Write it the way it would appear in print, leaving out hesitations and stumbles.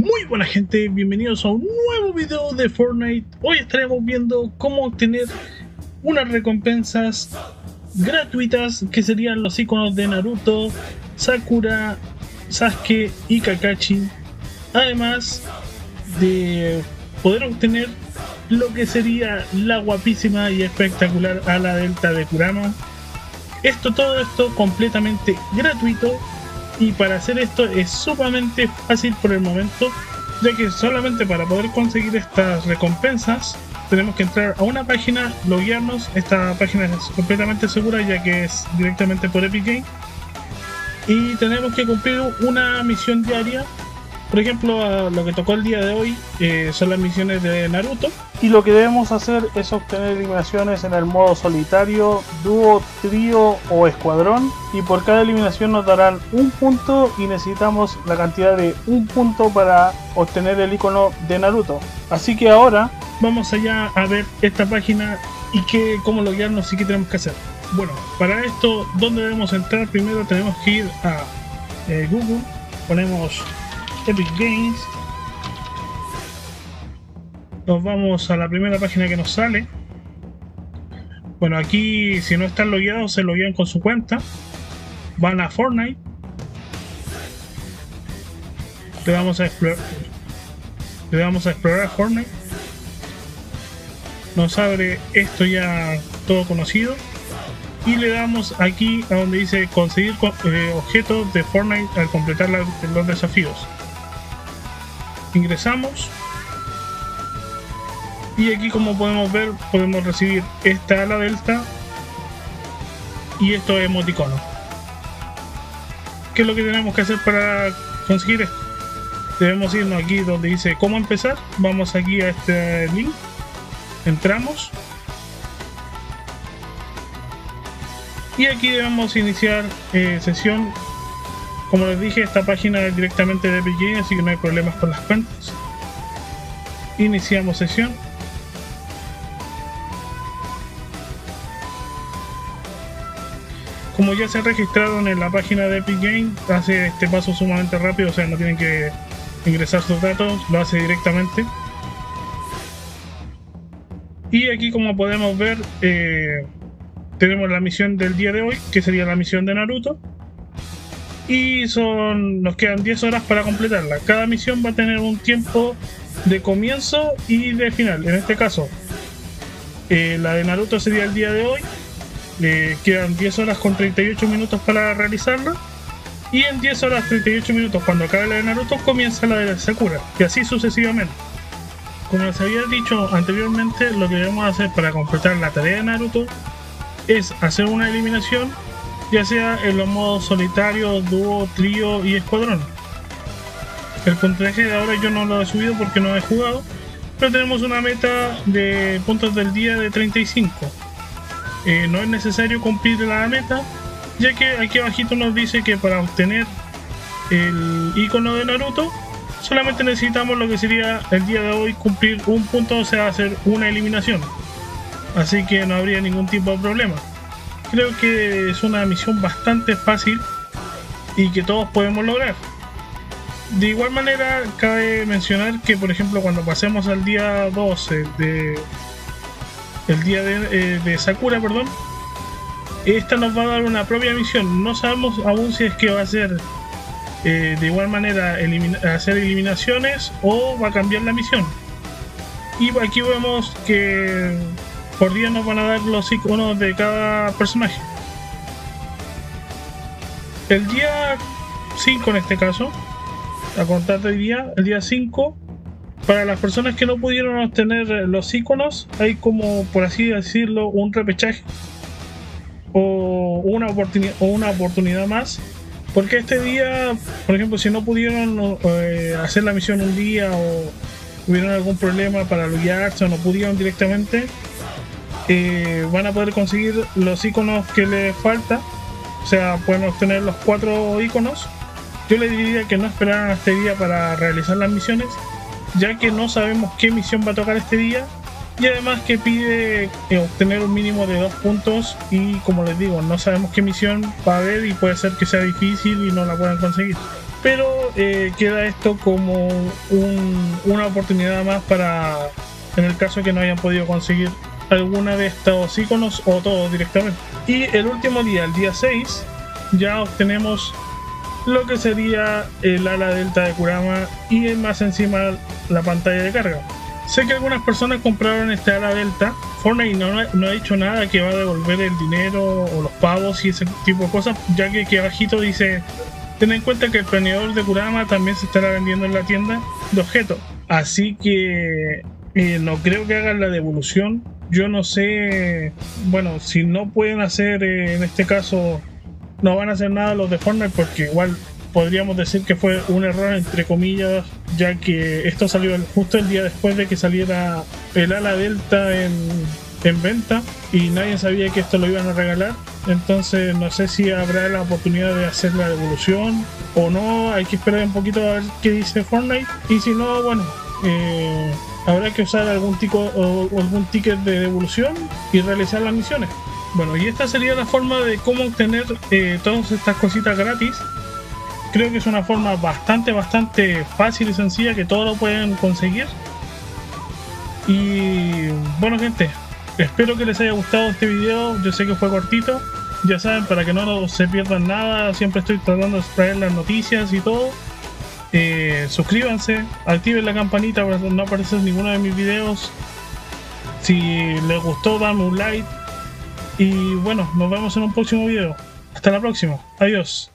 Muy buena gente, bienvenidos a un nuevo video de Fortnite. Hoy estaremos viendo cómo obtener unas recompensas gratuitas que serían los iconos de Naruto, Sakura, Sasuke y Kakashi. Además de poder obtener lo que sería la guapísima y espectacular ala delta de Kurama. Todo esto completamente gratuito. Y para hacer esto es sumamente fácil por el momento, ya que solamente para poder conseguir estas recompensas tenemos que entrar a una página, loguearnos. Esta página es completamente segura ya que es directamente por Epic Games, y tenemos que cumplir una misión diaria. Por ejemplo, lo que tocó el día de hoy son las misiones de Naruto, y lo que debemos hacer es obtener eliminaciones en el modo solitario, dúo, trío o escuadrón, y por cada eliminación nos darán un punto y necesitamos la cantidad de un punto para obtener el icono de Naruto. Así que ahora vamos allá a ver esta página y cómo loguearnos y qué tenemos que hacer. Bueno, para esto, ¿dónde debemos entrar? Primero tenemos que ir a Google, ponemos Epic Games, nos vamos a la primera página que nos sale. Bueno, aquí si no están logueados se loguean con su cuenta, van a Fortnite, le damos a explorar Fortnite, nos abre esto ya todo conocido y le damos aquí a donde dice conseguir objetos de Fortnite al completar los desafíos. Ingresamos y aquí, como podemos ver, podemos recibir esta ala delta y estos emoticonos. ¿Qué es lo que tenemos que hacer para conseguir esto? Debemos irnos aquí donde dice cómo empezar. Vamos aquí a este link, entramos y aquí debemos iniciar sesión. Como les dije, esta página es directamente de Epic Games, así que no hay problemas con las cuentas. Iniciamos sesión. Como ya se registraron en la página de Epic Games, hace este paso sumamente rápido, o sea, no tienen que ingresar sus datos, lo hace directamente. Y aquí, como podemos ver, tenemos la misión del día de hoy, que sería la misión de Naruto. Y nos quedan 10 horas para completarla. Cada misión va a tener un tiempo de comienzo y de final. En este caso, la de Naruto sería el día de hoy. Quedan 10 horas con 38 minutos para realizarla. Y en 10 horas 38 minutos, cuando acabe la de Naruto, comienza la de Sakura. Y así sucesivamente. Como les había dicho anteriormente, lo que debemos hacer para completar la tarea de Naruto es hacer una eliminación, ya sea en los modos solitario, dúo, trío y escuadrón. El puntaje de ahora yo no lo he subido porque no he jugado, pero tenemos una meta de puntos del día de 35. No es necesario cumplir la meta, ya que aquí abajito nos dice que para obtener el icono de Naruto solamente necesitamos lo que sería el día de hoy cumplir un punto, o sea, hacer una eliminación. Así que no habría ningún tipo de problema. Creo que es una misión bastante fácil y que todos podemos lograr. De igual manera, cabe mencionar que, por ejemplo, cuando pasemos al día 12 el día de Sakura, perdón, esta nos va a dar una propia misión. No sabemos aún si es que va a ser de igual manera hacer eliminaciones o va a cambiar la misión. Y aquí vemos que por día nos van a dar los iconos de cada personaje. El día 5, en este caso, a contar de hoy día, el día 5, para las personas que no pudieron obtener los iconos, hay, como por así decirlo, un repechaje o una oportunidad más. Porque este día, por ejemplo, si no pudieron hacer la misión un día o tuvieron algún problema para loguearse o no pudieron directamente, van a poder conseguir los iconos que les falta. O sea, pueden obtener los 4 iconos. Yo les diría que no esperaran a este día para realizar las misiones, ya que no sabemos qué misión va a tocar este día, y además que pide obtener un mínimo de 2 puntos, y como les digo, no sabemos qué misión va a haber y puede ser que sea difícil y no la puedan conseguir. pero queda esto como una oportunidad más para, en el caso de que no hayan podido conseguir alguna de estos iconos o todos directamente. Y el último día, el día 6, ya obtenemos lo que sería el ala delta de Kurama y más encima la pantalla de carga. Sé que algunas personas compraron este ala delta. Fortnite no ha dicho nada que va a devolver el dinero o los pavos y ese tipo de cosas, ya que aquí abajito dice: ten en cuenta que el planeador de Kurama también se estará vendiendo en la tienda de objetos. Así que no creo que hagan la devolución. Yo no sé, bueno, si no pueden hacer, en este caso, no van a hacer nada los de Fortnite, porque igual podríamos decir que fue un error entre comillas, ya que esto salió justo el día después de que saliera el ala delta en venta y nadie sabía que esto lo iban a regalar. Entonces no sé si habrá la oportunidad de hacer la devolución o no. Hay que esperar un poquito a ver qué dice Fortnite, y si no, bueno, habrá que usar algún ticket de devolución y realizar las misiones. Bueno, y esta sería la forma de cómo obtener todas estas cositas gratis. Creo que es una forma bastante fácil y sencilla, que todos lo pueden conseguir. Y bueno, gente, espero que les haya gustado este video. Yo sé que fue cortito, ya saben, para que no se pierdan nada, siempre estoy tratando de traer las noticias y todo. Suscríbanse, activen la campanita para no aparecer ninguno de mis videos. Si les gustó, dame un like. Y bueno, nos vemos en un próximo video. Hasta la próxima, adiós.